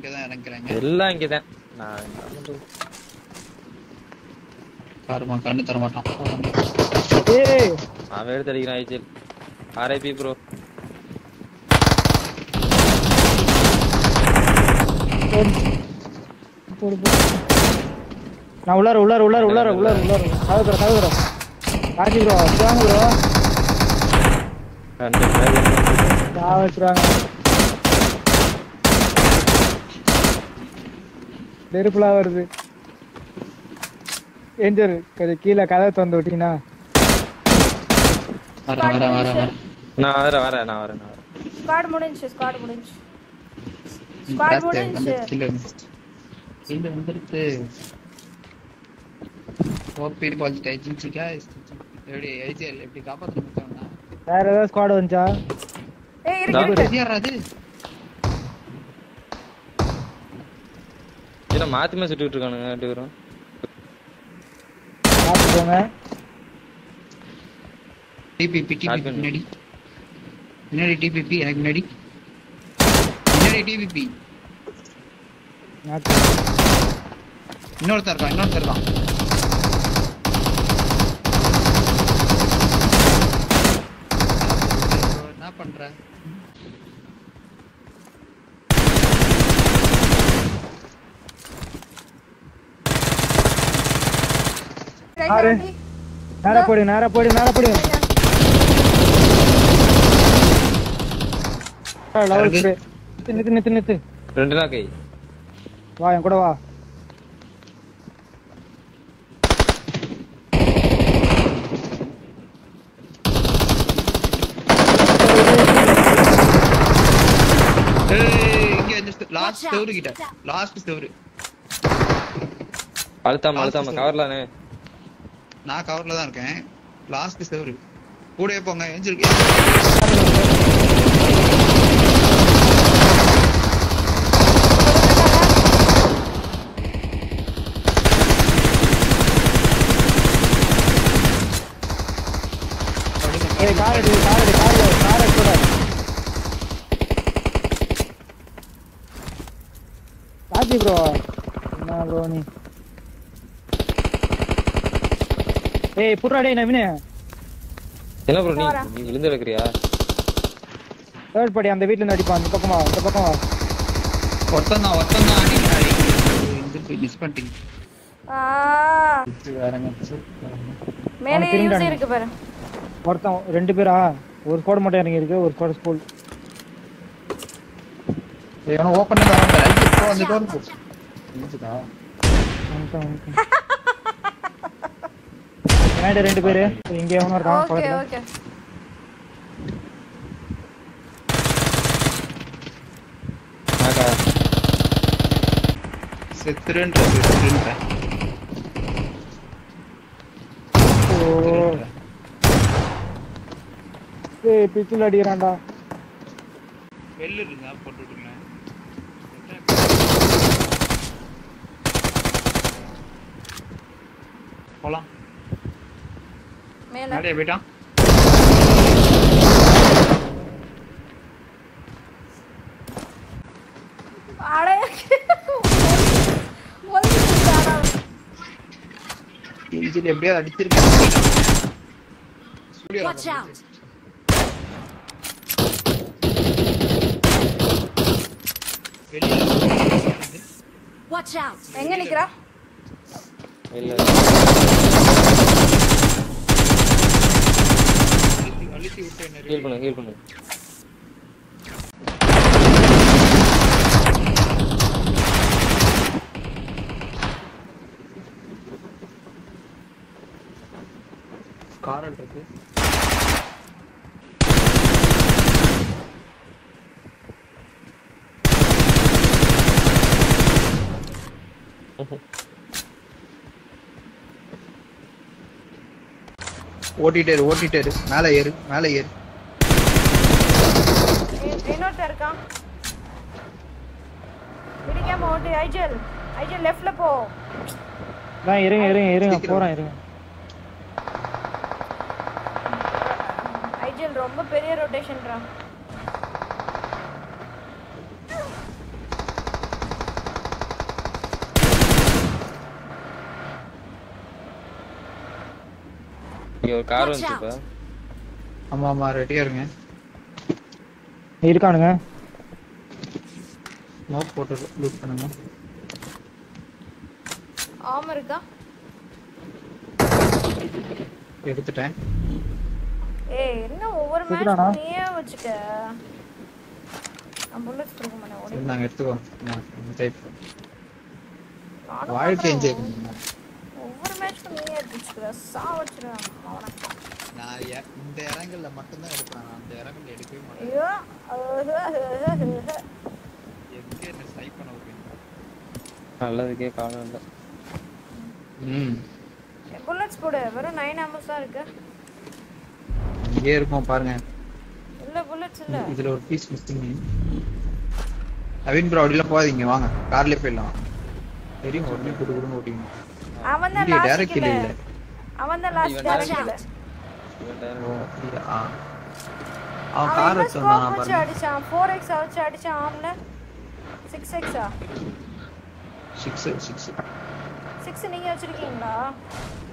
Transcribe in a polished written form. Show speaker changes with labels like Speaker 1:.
Speaker 1: இங்கதான் இறங்குறாங்க.
Speaker 2: எல்லாம் இங்கதான். நான் என்ன பண்றது?
Speaker 1: பாருமா கண்ணு தர மாட்டான்.
Speaker 3: ஏய்
Speaker 2: அவன் எடுத்து அடிக்கிறான் ஐஜிஎல். RIP bro.
Speaker 3: நான் உள்ளார தகுதுறோம் காட்டி ப்ரோ வாங்க ப்ரோ வச்சுருவாங்க நெருப்புலா வருது ஏஞ்சர் கொஞ்சம் கீழே கதவை திறந்து விட்டீங்கன்னா
Speaker 2: நான் வரேன்
Speaker 4: ஸ்குவாட் முடிஞ்சு
Speaker 1: கீழ வந்துருச்சு. ஓபி பால்ட் ஏஜென்சி गाइस. எப்படி ஐஜிஎல் எப்படி காப்பாத்த முடியும்னா
Speaker 3: வேற ஏதாவது ஸ்குவாட் வந்துச்சா?
Speaker 4: ஏய் இருக்கு
Speaker 1: யாராது
Speaker 2: இத மாத்திமே சுட்டிட்டு இருக்கானுங்க ரெண்டு பேரும்.
Speaker 3: பாத்துக்கோங்க.
Speaker 1: டிபிபி முன்னாடி டிபிபி எனக்கு முன்னாடி டிபிபி இன்னொருத்தர் இருக்கான். என்ன பண்ற?
Speaker 3: நேரா போடு நித்து
Speaker 2: ரெண்டு நாள் கை.
Speaker 3: வா என் கூட வா.
Speaker 1: லாஸ்ட் ஸ்டோரி
Speaker 2: அழுத்தாம கவர்லானே.
Speaker 1: நான் கவர்ல தான் இருக்கேன். லாஸ்ட் ஸ்டோரி கூடவே போங்க. ஏஞ்சல்
Speaker 3: காஜி ப்ரோ என்ன ப்ரோ நீ? ஏய் புட்றா டேய் நவீன.
Speaker 2: என்ன ப்ரோ நீ விழுந்து கிடக்குறியா?
Speaker 3: தேர்ட் படி அந்த வீட்ல இருந்து அடிப்பான். இந்த பக்கம் வா.
Speaker 1: ஒருத்தன் அடிக்கிறாரு. இந்த போய் மிஸ் பண்ணிட்டீங்க.
Speaker 4: மேலே யூஸ் இருக்கு பாரு.
Speaker 3: ஒருத்தன் ரெண்டு பேரா? ஒரு ஸ்குவாட் மட்டும் இறங்கி இருக்கு. ஒரு ஸ்குவாட் ஸ்கூல்.
Speaker 1: ஏன்னா ஓபன் பண்ணி வராங்க. ஐயோ அந்த டோர் போ. என்னடா?
Speaker 3: மேல ரெண்டு பேரு இங்க எவனோ இருக்கான் பக்கத்துல.
Speaker 4: ஓகே
Speaker 2: ஆகா
Speaker 1: செத்துறேன்ற.
Speaker 3: ஏய் பிச்சில் அடிறான்டா.
Speaker 1: வெல்ல இருந்தா போட்டுடுங்க. போலாம்.
Speaker 4: மேலே
Speaker 1: போய்ட்டான்.
Speaker 4: அடே
Speaker 1: இன்ஜின் எப்படியோ அடிச்சிருக்கேன்.
Speaker 5: Watch out. Watch out.
Speaker 4: எங்க நிக்கறா?
Speaker 2: இல்ல
Speaker 1: அழுத்தி விட்டு என்ன
Speaker 2: ஹீல் பண்ணு.
Speaker 1: காரல் இருக்கு. ஓட்டிட்டேரு. மேலே ஏறு.
Speaker 4: இன்னொருத்தர் இருக்கான். பிடிக்காம ஓட்டு. ஐஜல் லெஃப்ட்ல போ.
Speaker 3: நான் இருங்க போறேன் இருங்க.
Speaker 4: ஐஜல் ரொம்ப பெரிய ரொட்டேஷன்ரா.
Speaker 2: இங்க ஒரு கார்
Speaker 5: Watch
Speaker 2: வந்துச்சு இப்ப.
Speaker 1: ஆமா ஆமா ரெடியா இருங்க.
Speaker 3: இருக்கானுங்க.
Speaker 1: ஸ்மோக் போட்டு லூட் பண்ணுங்க.
Speaker 4: ஆர்மர் இருக்கா?
Speaker 1: எடுத்துட்டேன்.
Speaker 4: ஏய் என்ன ஒவ்வொரு
Speaker 3: இருக்குதாண்ணா?
Speaker 4: மேட்ச் நீயே வச்சுக்க. நான் புல்லட்ஸ் கொடுக்க மாட்டேன். ஓடி.
Speaker 1: சரி, நாங்க எடுத்துக்கோ. டைப்
Speaker 4: நானும்
Speaker 1: வாழ்க்கை
Speaker 4: பார்க்கறேன்.
Speaker 1: என்ஜாய் பண்ணுங்க.
Speaker 4: ஒவ்வொரு மேட்ச்க்கும் நீயே எடுத்துச்சுக்கிற. சாவச்சிருவேன் அவனை.
Speaker 1: நான் இந்த இறங்கல்ல மட்டும் தான் எடுப்பேன். அந்த இறங்கல்ல எடுக்கவே மாட்டேன்.
Speaker 4: ஐயோ
Speaker 1: எங்க என்ன ஸ்னைப் பண்ண வைப்பீங்க?
Speaker 2: நல்லதுக்கே காலம் இல்ல.
Speaker 4: புல்லட்ஸ் போடு. வெறும் 9 ஆம்பஸ் தான் இருக்கு.
Speaker 1: இங்கே இருக்கும் பாருங்க.
Speaker 4: இல்ல புல்லட்ஸ் இல்ல.
Speaker 1: இதுல ஒரு பீஸ் மிஸ்ஸிங். அவின் ப்ரோ அப்படிலாம் போகாதீங்க, வாங்க கார்லயே போயிடலாம். தெரியும் உடனே குடுகுடுன்னு ஓட்டிங்க.
Speaker 4: அவன் தான்
Speaker 1: இங்கே
Speaker 4: லாஸ்ட்
Speaker 1: டைரக்ட்
Speaker 4: கில்.
Speaker 1: இல்ல.
Speaker 4: அவன் தான் லாஸ்ட்
Speaker 2: இவன்
Speaker 4: டைரக்ட்
Speaker 5: direct
Speaker 4: கில்.
Speaker 1: ஓ அப்படியா? அவன்
Speaker 4: அவன்
Speaker 1: கார்
Speaker 4: என்ன
Speaker 1: வச்சிருந்தான்
Speaker 4: ஸ்கோப் வச்சு
Speaker 1: பாருங்க.
Speaker 4: அடிச்சான். 4x வச்சு அடிச்சான் ஆம்ல. 6x
Speaker 1: 6
Speaker 4: 6 நீங்க வச்சிருக்கீங்களா?